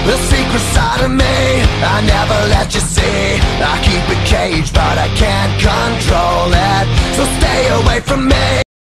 The secret side of me I never let you see. I keep it caged but I can't control it, so stay away from me.